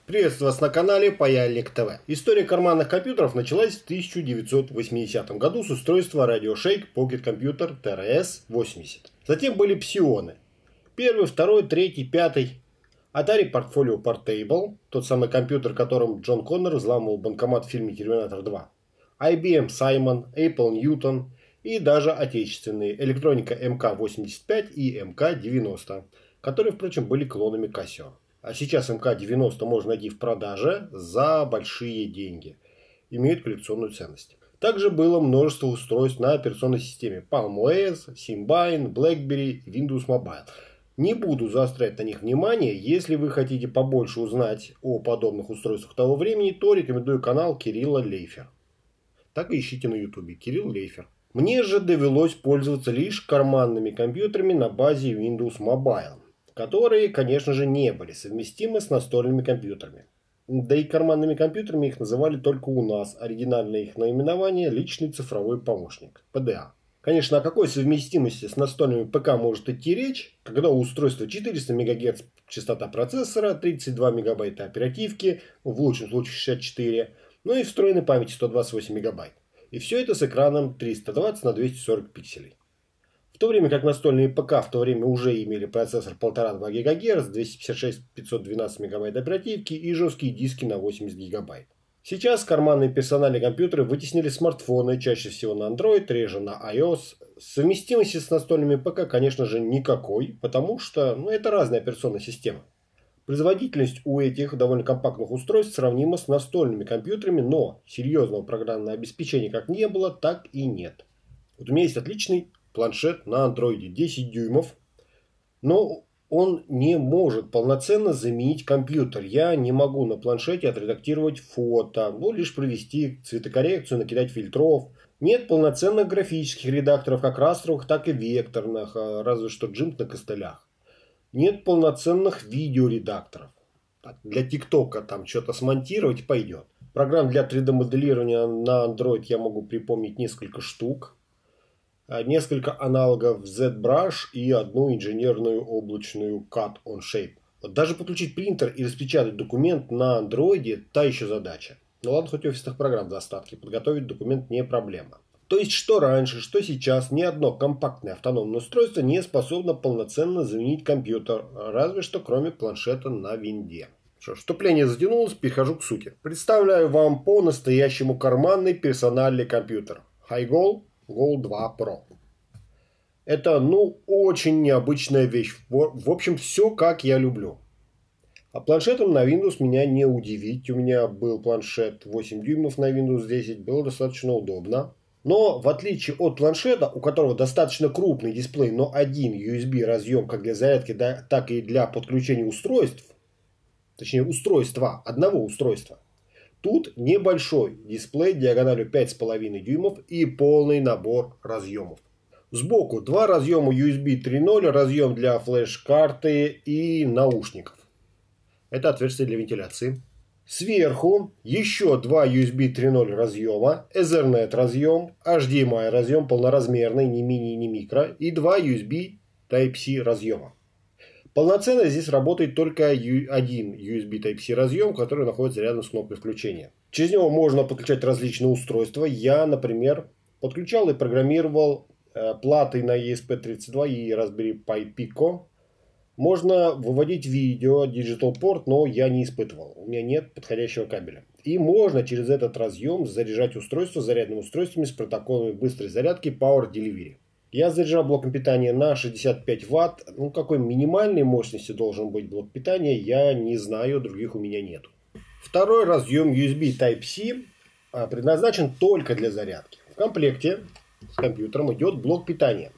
Приветствую вас на канале Паяльник ТВ. История карманных компьютеров началась в 1980 году с устройства Radio Shack Pocket Computer TRS-80. Затем были Псионы. Первый, второй, третий, пятый. Atari Portfolio Portable, тот самый компьютер, которым Джон Коннор взламывал банкомат в фильме «Терминатор 2». IBM Simon, Apple Newton и даже отечественные электроника МК-85 и МК-90, которые, впрочем, были клонами Casio. А сейчас МК-90 можно найти в продаже за большие деньги. Имеют коллекционную ценность. Также было множество устройств на операционной системе Palm OS, Symbian, BlackBerry, Windows Mobile. Не буду заострять на них внимание. Если вы хотите побольше узнать о подобных устройствах того времени, то рекомендую канал Кирилла Лейфер. Так и ищите на YouTube. Кирилл Лейфер. Мне же довелось пользоваться лишь карманными компьютерами на базе Windows Mobile, которые, конечно же, не были совместимы с настольными компьютерами. Да и карманными компьютерами их называли только у нас. Оригинальное их наименование – личный цифровой помощник, ПДА. Конечно, о какой совместимости с настольными ПК может идти речь, когда у устройства 400 МГц частота процессора, 32 МБ оперативки, в лучшем случае 64, ну и встроенной памяти 128 МБ. И все это с экраном 320 на 240 пикселей. В то время как настольные ПК в то время уже имели процессор 1,5-2 ГГц, 256-512 МБ оперативки и жесткие диски на 80 ГБ. Сейчас карманные персональные компьютеры вытеснили смартфоны, чаще всего на Android, реже на iOS. Совместимости с настольными ПК, конечно же, никакой, потому что это разные операционные системы. Производительность у этих довольно компактных устройств сравнима с настольными компьютерами, но серьезного программного обеспечения как не было, так и нет. Вот у меня есть отличный планшет на андроиде 10 дюймов, но он не может полноценно заменить компьютер. Я не могу на планшете отредактировать фото, лишь провести цветокоррекцию, накидать фильтров. Нет полноценных графических редакторов, как растровых, так и векторных, разве что Gimp на костылях. Нет полноценных видеоредакторов. Для ТикТока там что-то смонтировать пойдет. Программ для 3D-моделирования на Android я могу припомнить несколько штук. Несколько аналогов ZBrush и одну инженерную облачную Cut on Shape. Даже подключить принтер и распечатать документ на андроиде – та еще задача. Ну ладно, хоть офисных программ в достатке, подготовить документ не проблема. То есть, что раньше, что сейчас, ни одно компактное автономное устройство не способно полноценно заменить компьютер, разве что кроме планшета на винде. Что ж, вступление затянулось, перехожу к сути. Представляю вам по-настоящему карманный персональный компьютер HiGoal Goal 2 Pro. Это, очень необычная вещь. В общем, все как я люблю. А планшетом на Windows меня не удивить. У меня был планшет 8 дюймов на Windows 10. Было достаточно удобно. Но в отличие от планшета, у которого достаточно крупный дисплей, но один USB разъем как для зарядки, так и для подключения устройств, точнее устройства, одного устройства, тут небольшой дисплей диагональю 5,5 дюймов и полный набор разъемов. Сбоку два разъема USB 3.0, разъем для флеш-карты и наушников. Это отверстие для вентиляции. Сверху еще два USB 3.0 разъема, Ethernet разъем, HDMI разъем полноразмерный, не мини, не микро, и два USB Type-C разъема. Полноценно здесь работает только один USB Type-C разъем, который находится рядом с кнопкой включения. Через него можно подключать различные устройства. Я, например, подключал и программировал платы на ESP32 и Raspberry Pi Pico. Можно выводить видео, Digital Port, но я не испытывал. У меня нет подходящего кабеля. И можно через этот разъем заряжать устройство зарядными устройствами с протоколами быстрой зарядки Power Delivery. Я заряжал блоком питания на 65 Вт. Какой минимальной мощности должен быть блок питания, я не знаю, других у меня нет. Второй разъем USB Type-C предназначен только для зарядки. В комплекте с компьютером идет блок питания.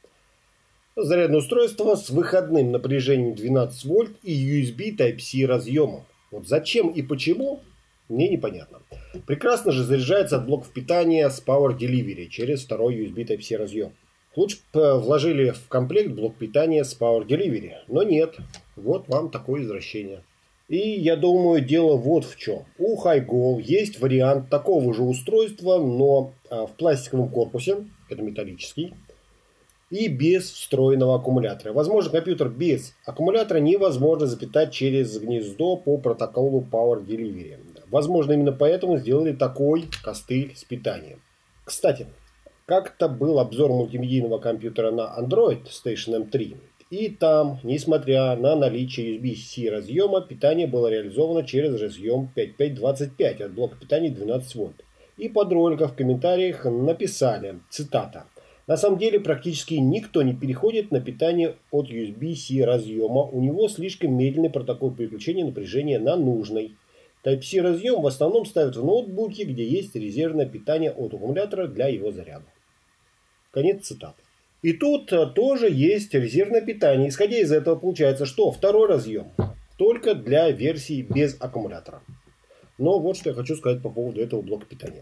Зарядное устройство с выходным напряжением 12 вольт и USB Type-C разъемом. Вот зачем и почему, мне непонятно. Прекрасно же заряжается от блоков питания с Power Delivery через второй USB Type-C разъем. Лучше бы вложили в комплект блок питания с Power Delivery, но нет. Вот вам такое извращение. И я думаю, дело вот в чем. У HiGoal есть вариант такого же устройства, но в пластиковом корпусе, это металлический, и без встроенного аккумулятора. Возможно, компьютер без аккумулятора невозможно запитать через гнездо по протоколу Power Delivery. Возможно, именно поэтому сделали такой костыль с питанием. Кстати, как-то был обзор мультимедийного компьютера на Android Station M3. И там, несмотря на наличие USB-C разъема, питание было реализовано через разъем 5525 от блока питания 12 вольт. И под роликом в комментариях написали, цитата: «На самом деле практически никто не переходит на питание от USB-C разъема, у него слишком медленный протокол переключения напряжения на нужный. Type-C разъем в основном ставят в ноутбуке, где есть резервное питание от аккумулятора для его заряда». Конец цитаты. И тут тоже есть резервное питание. Исходя из этого получается, что второй разъем только для версии без аккумулятора. Но вот что я хочу сказать по поводу этого блока питания.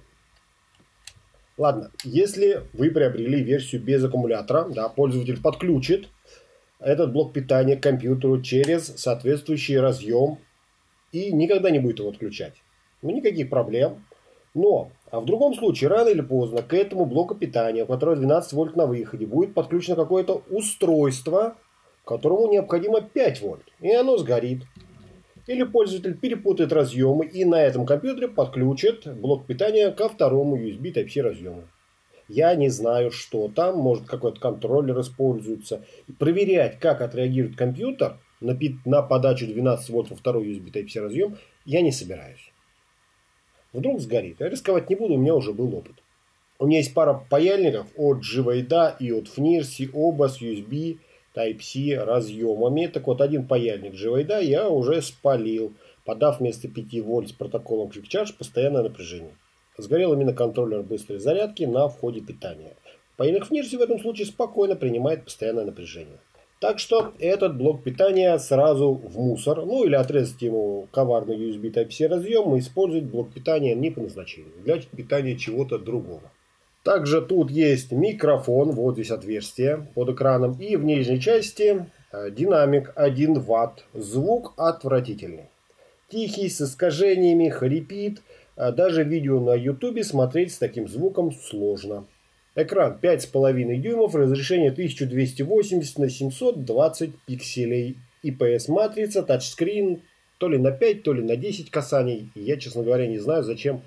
Ладно, если вы приобрели версию без аккумулятора, да, пользователь подключит этот блок питания к компьютеру через соответствующий разъем и никогда не будет его отключать. Ну, никаких проблем. Но, а в другом случае, рано или поздно к этому блоку питания, у которого 12 вольт на выходе, будет подключено какое-то устройство, которому необходимо 5 вольт. И оно сгорит. Или пользователь перепутает разъемы и на этом компьютере подключит блок питания ко второму USB Type-C разъему. Я не знаю, что там, может какой-то контроллер используется. И проверять, как отреагирует компьютер на подачу 12 вольт во второй USB Type-C разъем, я не собираюсь. Вдруг сгорит. Я рисковать не буду, у меня уже был опыт. У меня есть пара паяльников от Живейда и от Fnirsi, оба с USB Type-C разъемами. Так вот, один паяльник Живейда я уже спалил, подав вместо 5 вольт с протоколом Quick Charge постоянное напряжение. Сгорел именно контроллер быстрой зарядки на входе питания. Паяльник Fnirsi в этом случае спокойно принимает постоянное напряжение. Так что этот блок питания сразу в мусор. Ну или отрезать ему коварный USB Type-C разъем и использовать блок питания не по назначению. Для питания чего-то другого. Также тут есть микрофон. Вот здесь отверстие под экраном. И в нижней части динамик 1 Вт. Звук отвратительный. Тихий, с искажениями, хрипит. Даже видео на YouTube смотреть с таким звуком сложно. Экран 5,5 дюймов, разрешение 1280 на 720 пикселей. IPS матрица, тачскрин, то ли на 5, то ли на 10 касаний. Я, честно говоря, не знаю, зачем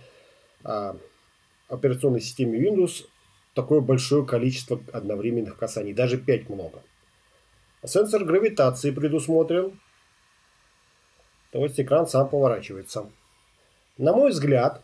операционной системе Windows такое большое количество одновременных касаний. Даже 5 много. Сенсор гравитации предусмотрен. То есть экран сам поворачивается. На мой взгляд,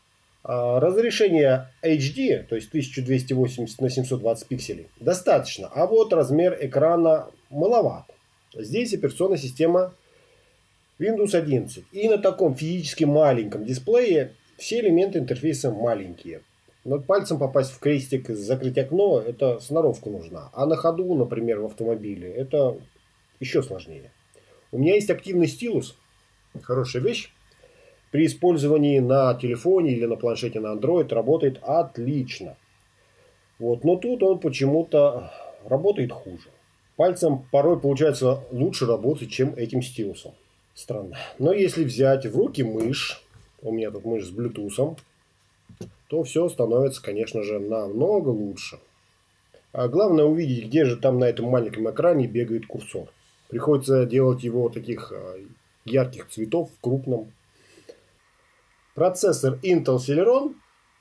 разрешение HD, то есть 1280 на 720 пикселей, достаточно. А вот размер экрана маловат. Здесь операционная система Windows 11. И на таком физически маленьком дисплее все элементы интерфейса маленькие. Но пальцем попасть в крестик и закрыть окно, это сноровка нужна. А на ходу, например, в автомобиле, это еще сложнее. У меня есть активный стилус. Хорошая вещь. При использовании на телефоне или на планшете на Android работает отлично. Вот. Но тут он почему-то работает хуже. Пальцем порой получается лучше работать, чем этим стилусом. Странно. Но если взять в руки мышь, у меня тут мышь с Bluetooth, то все становится, конечно же, намного лучше. А главное увидеть, где же там на этом маленьком экране бегает курсор. Приходится делать его таких ярких цветов в крупном. Процессор Intel Celeron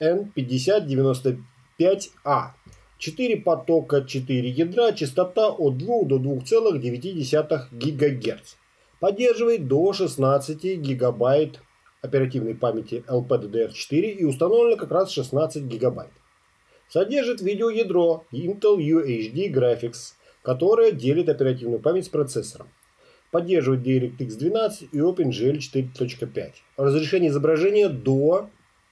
N5095A. 4 потока, 4 ядра, частота от 2 до 2,9 ГГц. Поддерживает до 16 ГБ оперативной памяти LPDDR4 и установлено как раз 16 ГБ. Содержит видеоядро Intel UHD Graphics, которое делит оперативную память с процессором. Поддерживает DirectX 12 и OpenGL 4.5. Разрешение изображения до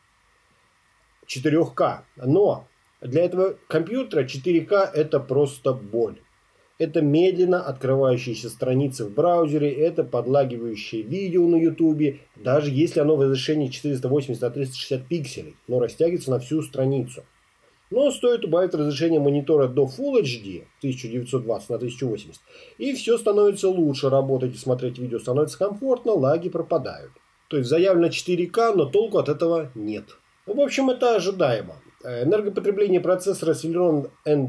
4К. Но для этого компьютера 4К это просто боль. Это медленно открывающиеся страницы в браузере, это подлагивающее видео на YouTube, даже если оно в разрешении 480 на 360 пикселей, но растягивается на всю страницу. Но стоит убавить разрешение монитора до Full HD 1920 на 1080, и все становится лучше, работать и смотреть видео становится комфортно, лаги пропадают. То есть заявлено 4К, но толку от этого нет. В общем, это ожидаемо. Энергопотребление процессора Celeron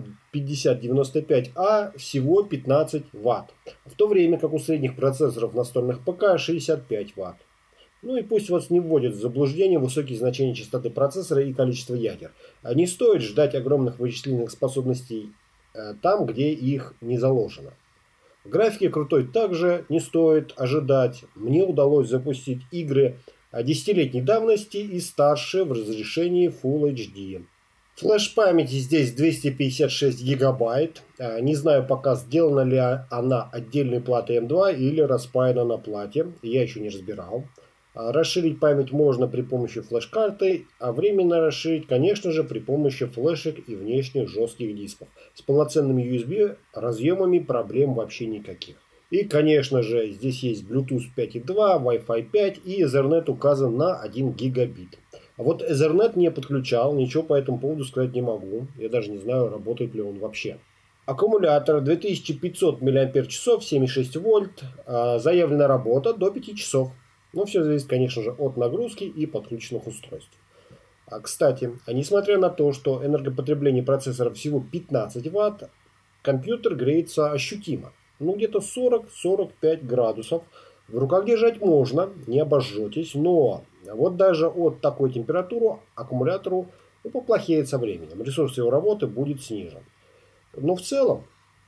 N5095A всего 15 Вт, в то время как у средних процессоров настольных ПК 65 Вт. Ну и пусть вас не вводят в заблуждение высокие значения частоты процессора и количество ядер. Не стоит ждать огромных вычислительных способностей там, где их не заложено. В графике крутой также не стоит ожидать. Мне удалось запустить игры десятилетней давности и старше в разрешении Full HD. Флеш-памяти здесь 256 гигабайт. Не знаю пока, сделана ли она отдельной платой M2 или распаяна на плате. Я еще не разбирал. Расширить память можно при помощи флеш-карты, а временно расширить, конечно же, при помощи флешек и внешних жестких дисков. С полноценными USB разъемами проблем вообще никаких. И, конечно же, здесь есть Bluetooth 5.2, Wi-Fi 5 и Ethernet указан на 1 гигабит. А вот Ethernet не подключал, ничего по этому поводу сказать не могу. Я даже не знаю, работает ли он вообще. Аккумулятор 2500 мАч, 7,6 вольт. Заявленная работа до 5 часов. Но все зависит, конечно же, от нагрузки и подключенных устройств. Кстати, несмотря на то, что энергопотребление процессора всего 15 Вт, компьютер греется ощутимо. Ну, где-то 40-45 градусов. В руках держать можно, не обожжетесь, но вот даже от такой температуры аккумулятору поплохеет со временем. Ресурс его работы будет снижен. Но в целом,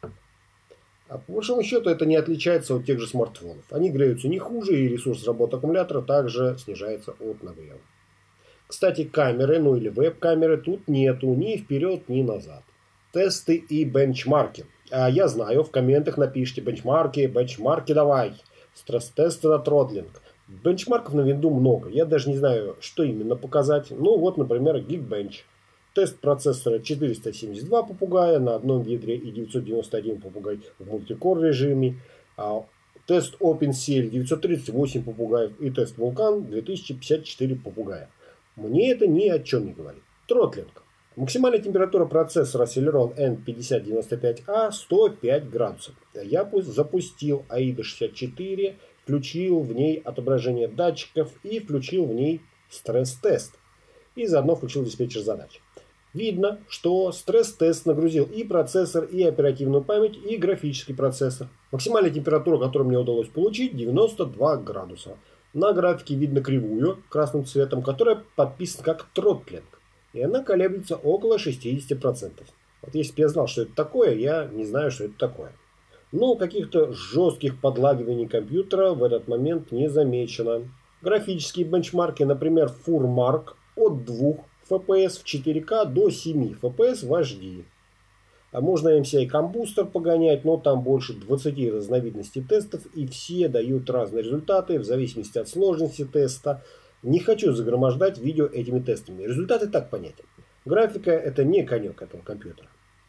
по большому счету, это не отличается от тех же смартфонов. Они греются не хуже, и ресурс работы аккумулятора также снижается от нагрева. Кстати, камеры, ну или веб-камеры тут нету ни вперед, ни назад. Тесты и бенчмарки. Я знаю, в комментах напишите бенчмарки давай. Стресс-тесты на тротлинг. Бенчмарков на винду много. Я даже не знаю, что именно показать. Ну вот, например, Geekbench. Тест процессора 472 попугая на одном ядре и 991 попугай в мультикор режиме. Тест OpenCL 938 попугаев и тест Vulkan 2054 попугая. Мне это ни о чем не говорит. Тротлинг. Максимальная температура процессора Celeron N5095A 105 градусов. Я запустил AIDA 64, включил в ней отображение датчиков и включил в ней стресс-тест. И заодно включил диспетчер задач. Видно, что стресс-тест нагрузил и процессор, и оперативную память, и графический процессор. Максимальная температура, которую мне удалось получить, 92 градуса. На графике видно кривую красным цветом, которая подписана как тротлинг. И она колеблется около 60%. Вот если бы я знал, что это такое, я не знаю, что это такое. Но каких-то жестких подлагиваний компьютера в этот момент не замечено. Графические бенчмарки, например, FurMark от 2 FPS в 4К до 7 FPS в HD. А можно MCI Combooster погонять, но там больше 20 разновидностей тестов, и все дают разные результаты в зависимости от сложности теста. Не хочу загромождать видео этими тестами. Результаты так понятен. Графика — это не конек этого компьютера.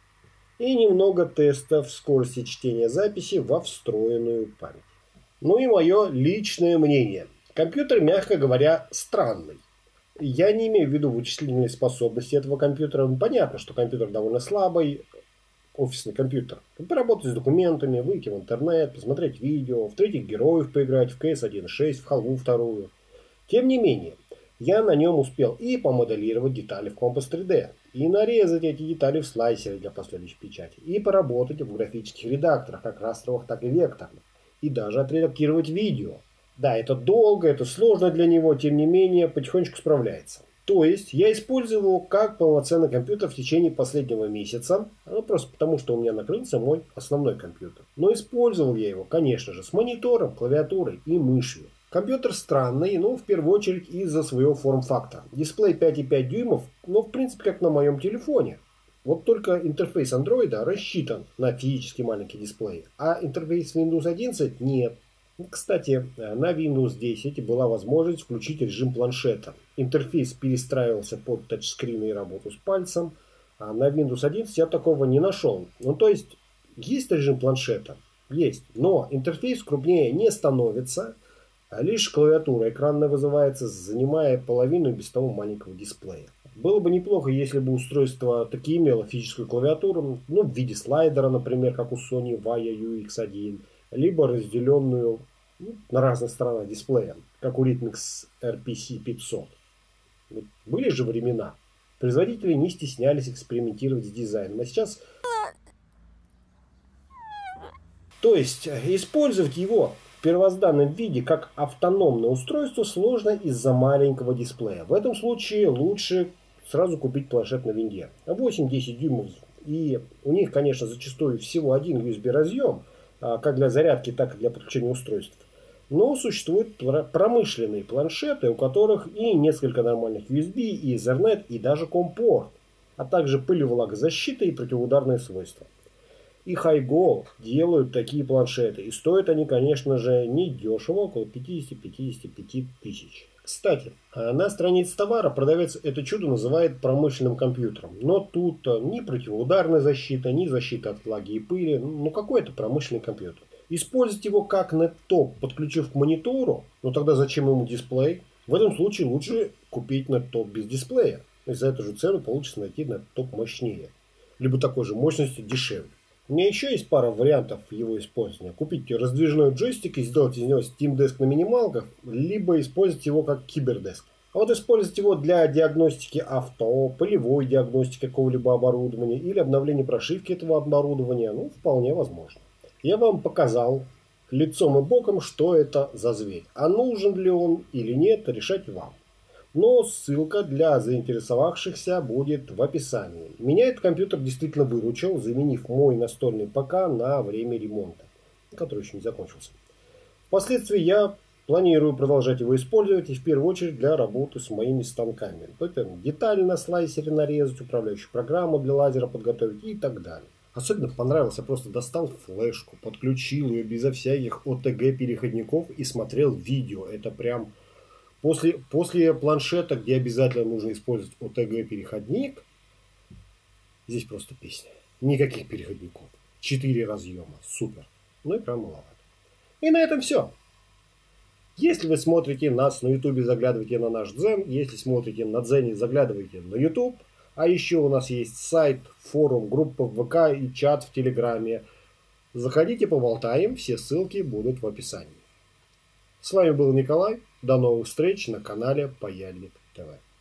И немного тестов скорости чтения записи во встроенную память. Ну и мое личное мнение. Компьютер, мягко говоря, странный. Я не имею в виду вычислительные способности этого компьютера. Понятно, что компьютер довольно слабый, офисный компьютер. Поработать с документами, выйти в интернет, посмотреть видео, в третьих героев поиграть, в CS 1.6, в халву 2. Тем не менее, я на нем успел и помоделировать детали в Compass 3D, и нарезать эти детали в слайсере для последующей печати, и поработать в графических редакторах, как растровых, так и векторных, и даже отредактировать видео. Да, это долго, это сложно для него, тем не менее, потихонечку справляется. То есть, я использую его как полноценный компьютер в течение последнего месяца, просто потому, что у меня накрылся мой основной компьютер. Но использовал я его, конечно же, с монитором, клавиатурой и мышью. Компьютер странный, но в первую очередь из-за своего форм-фактора. Дисплей 5,5 дюймов, в принципе, как на моем телефоне. Вот только интерфейс Android рассчитан на физически маленький дисплей, а интерфейс Windows 11 нет. Кстати, на Windows 10 была возможность включить режим планшета. Интерфейс перестраивался под тачскрин и работу с пальцем, а на Windows 11 я такого не нашел. То есть режим планшета? Есть, но интерфейс крупнее не становится, а лишь клавиатура экранная вызывается, занимая половину без того маленького дисплея. Было бы неплохо, если бы устройство таки имело физическую клавиатуру, в виде слайдера, например, как у Sony Vaio UX1, либо разделенную на разных сторонах дисплея, как у Rhythmix RPC 500. Были же времена. производители не стеснялись экспериментировать с дизайном. А сейчас... То есть, использовать его в первозданном виде как автономное устройство сложно из-за маленького дисплея. В этом случае лучше сразу купить планшет на винде. 8-10 дюймов. И у них, конечно, зачастую всего один USB разъем, как для зарядки, так и для подключения устройств. Но существуют промышленные планшеты, у которых и несколько нормальных USB, и Ethernet, и даже COM-порт, а также пылевлагозащита и противоударные свойства. И Хайго делают такие планшеты. И стоят они, конечно же, не дешево, около 50-55 тысяч. Кстати, на странице товара продавец это чудо называет промышленным компьютером. Но тут ни противоударная защита, ни защита от влаги и пыли. Ну какой это промышленный компьютер? Использовать его как неттоп, подключив к монитору, но тогда зачем ему дисплей? В этом случае лучше купить неттоп без дисплея. И за эту же цену получится найти неттоп мощнее. Либо такой же мощности дешевле. У меня еще есть пара вариантов его использования. Купить раздвижной джойстик и сделать из него Steam Desk на минималках, либо использовать его как кибердеск. А вот использовать его для диагностики авто, полевой диагностики какого-либо оборудования или обновления прошивки этого оборудования, ну, вполне возможно. Я вам показал лицом и боком, что это за зверь. А нужен ли он или нет, решать вам. Но ссылка для заинтересовавшихся будет в описании. Меня этот компьютер действительно выручил, заменив мой настольный ПК на время ремонта, который еще не закончился. Впоследствии я планирую продолжать его использовать, и в первую очередь для работы с моими станками. Это детали на слайсере нарезать, управляющую программу для лазера подготовить и так далее. Особенно понравился, я просто достал флешку, подключил ее безо всяких OTG переходников и смотрел видео. Это прям... После планшета, где обязательно нужно использовать OTG-переходник, здесь просто песня. Никаких переходников. 4 разъема. Супер. Ну и прям маловато. И на этом все. Если вы смотрите нас на YouTube, заглядывайте на наш Дзен. Если смотрите на Дзене, заглядывайте на YouTube. А еще у нас есть сайт, форум, группа в ВК и чат в Телеграме. Заходите, поболтаем. Все ссылки будут в описании. С вами был Николай. До новых встреч на канале Паяльник ТВ.